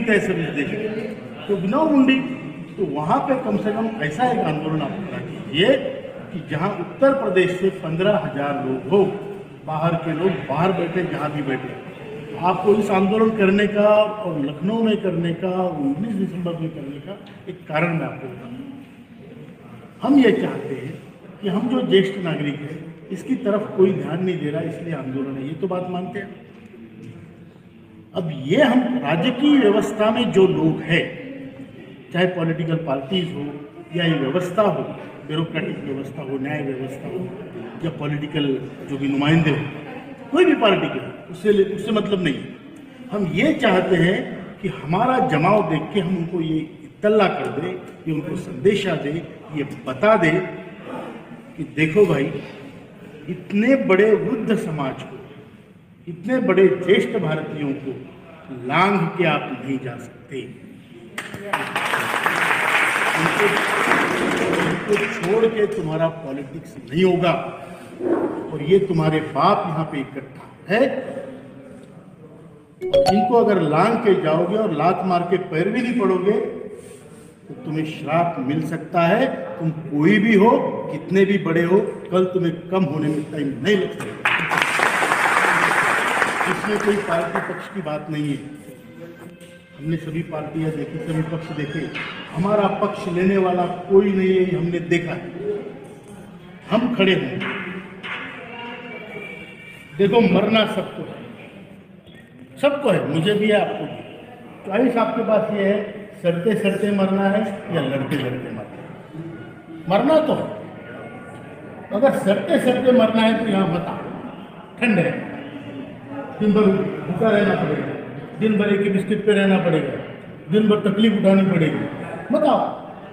तहसील इस देश में, तो बिनाव मुंडी, तो वहाँ पे कम से कम ऐसा एक आंदोलन आप खड़ा कीजिए कि जहाँ उत्तर प्रदेश से 15,000 लोग हो, बाहर के लोग बाहर बैठे, जहाँ भी बैठे, आपको इस आंदोलन करने का और लखनऊ में करने का, 19 दिसंबर में करने का एक कारण मैं आपको बताऊँ। हम ये चाहते हैं कि हम जो ज्येष्ठ नागरिक हैं, इसकी तरफ कोई ध्यान नहीं दे रहा, इसलिए आंदोलन है, ये तो बात मानते हैं। अब ये हम राज्य की व्यवस्था में जो लोग हैं, चाहे पॉलिटिकल पार्टीज हो या ये व्यवस्था हो, ब्यूरोक्रेटिक व्यवस्था हो, न्याय व्यवस्था हो, या पॉलिटिकल जो भी नुमाइंदे हो, कोई भी पार्टी के, उससे मतलब नहीं है। हम ये चाहते हैं कि हमारा जमाव देख के हम उनको ये इत्तला कर दे, ये उनको संदेशा दे, ये बता दे कि देखो भाई, इतने बड़े वृद्ध समाज को, इतने बड़े ज्येष्ठ भारतीयों को लांघ के आप नहीं जा सकते। उनको छोड़ के तुम्हारा पॉलिटिक्स नहीं होगा, और ये तुम्हारे बाप यहाँ पे इकट्ठा है, और इनको अगर लांघ के जाओगे और लात मार के पैर भी नहीं पड़ोगे तो तुम्हें श्राप मिल सकता है। तुम कोई भी हो, कितने भी बड़े हो, कल तुम्हें कम होने में टाइम नहीं लग सकता। इसमें कोई पार्टी पक्ष की बात नहीं है। हमने सभी पार्टियां देखी, सभी पक्ष देखे, हमारा पक्ष लेने वाला कोई नहीं है, हमने देखा है। हम खड़े हैं, देखो मरना सबको है, सबको है, मुझे भी है, आपको भी। चॉइस आपके पास ये है, सड़ते सड़ते मरना है या लड़ते लड़ते मरना है। मरना तो है, अगर सड़ते सड़ते मरना है तो यहाँ बता, ठंड है, दिन भर भूखा रहना पड़ेगा, दिन भर एक ही बिस्किट पे रहना पड़ेगा, दिन भर तकलीफ उठानी पड़ेगी, बताओ।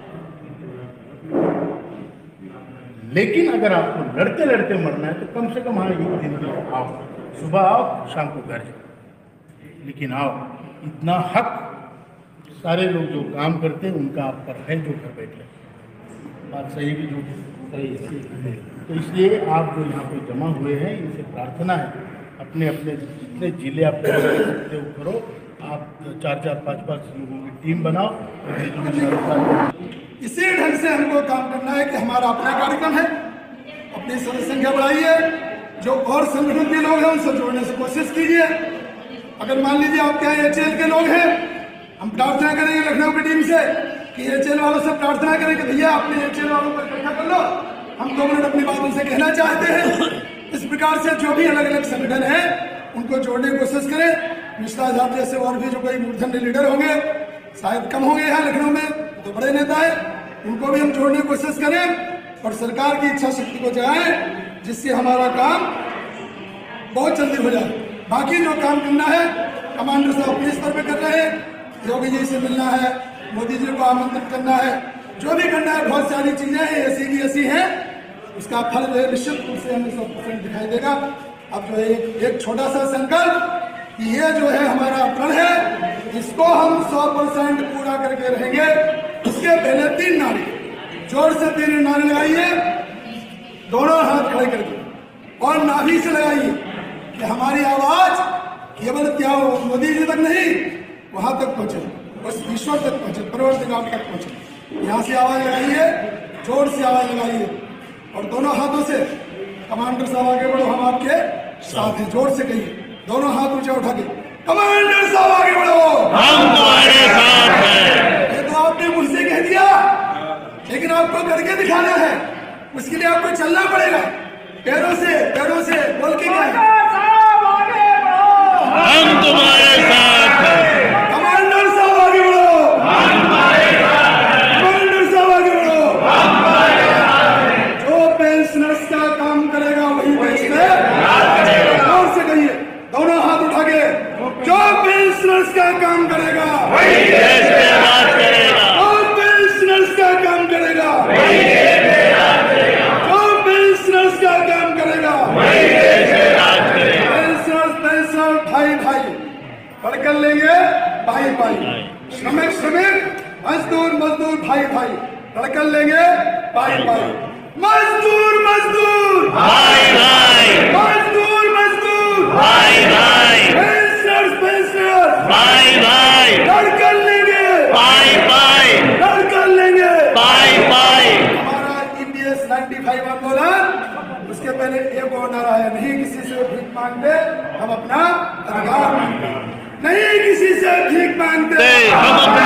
लेकिन अगर आपको लड़ते लड़ते मरना है तो कम से कम हाँ, एक दिन भी आओ, सुबह आओ, शाम को घर जाओ, लेकिन आओ। इतना हक सारे लोग जो काम करते हैं उनका आप पर है, जो घर बैठे। बात सही भी जो सही है। तो इसलिए आप जो यहाँ पे जमा हुए हैं, इनसे प्रार्थना है, अपने अपने जितने जिले आप कर सकते हो करो। आप 4-4, 5-5 लोगों की टीम बनाओ। इसी ढंग से हमको काम करना है कि हमारा अपना कार्यक्रम है, अपनी सदस्य संख्या बढ़ाइए, जो और संगठन के लोग हैं उनसे जोड़ने से कोशिश कीजिए। अगर मान लीजिए आपके यहाँ एचएल के लोग हैं, हम प्रार्थना करेंगे लखनऊ की टीम से कि एचएल वालों से प्रार्थना करें कि भैया अपने एचएल वालों को इकट्ठा कर लो, हम 2 मिनट अपनी बात उनसे कहना चाहते हैं। इस प्रकार से जो भी अलग अलग संगठन है उनको जोड़ने की कोशिश करें। मिश्रा साहब जैसे और भी जो कोई मूर्धन्य लीडर होंगे, शायद कम होंगे यहाँ लखनऊ में, तो बड़े नेता है, उनको भी हम जोड़ने की कोशिश करें और सरकार की इच्छा शक्ति को जगाएं, जिससे हमारा काम बहुत जल्दी हो जाए। बाकी जो काम करना है कमांडर साहब अपने स्तर पे कर रहे हैं, योगी जी से मिलना है, मोदी जी को आमंत्रित करना है, जो भी करना है, बहुत सारी चीजें हैं, ऐसी की ऐसी हैं। उसका फल जो है निश्चित रूप से हमें 100% दिखाई देगा। अब जो है एक छोटा सा संकल्प कि ये जो है हमारा प्रण है, इसको हम 100% पूरा करके रहेंगे। उसके पहले 3 नारे, जोर से 3 नारे लगाइए, दोनों हाथ खड़े करके और नाभि से लगाइए कि हमारी आवाज केवल क्या मोदी जी तक नहीं, वहां तक पहुंचे, उस ईश्वर तक पहुंचे, परवरदिगार तक पहुंचे। यहाँ से आवाज लगाइए, जोर से आवाज लगाइए और दोनों हाथों से, कमांडर साहब आगे बढ़ो, हम आपके साथ हैं, जोर से कहिए, दोनों हाथ ऊंचा उठा के, कमांडर साहब आगे बढ़ो, हम तुम्हारे साथ हैं। ये तो आपने मुझसे कह दिया, लेकिन आपको करके दिखाना है, उसके लिए आपको चलना पड़ेगा, पैरों से बोल के क्या, हम तुम्हारे साथ हैं। कमांडर साहब आगे बढ़ो, हम तुम्हारे साथ हैं। कमांडर साहब आगे बढ़ो, हम तुम्हारे साथ हैं। जो पेंशनर्स का काम करेगा वही पेंशनर, जोर से कहिए, दोनों हाथ उठा के, जो पेंशनर्स का काम करेगा वही देश पे राज करेगा, जो पेंशनर्स का काम करेगा वही देश पे राज करेगा, जो पेंशनर्स का काम करेगा वही देश पे राज करेगा। पेंशनर भाई भाई पढ़कर लेंगे, भाई भाई, श्रमिक श्रमिक, मजदूर मजदूर, भाई भाई पढ़कर लेंगे, भाई भाई, मजदूर मजदूर, भाई भाई, मजदूर मजदूर, भाई भाई, पेंशनर्स पेंशनर्स, भाई भाई, पढ़कर 95 आंदोलन, उसके पहले एक और नारा है, नहीं किसी से भीख मांगते हम अपना अधिकार मांगते, नहीं किसी से भीख मांगते हम अपना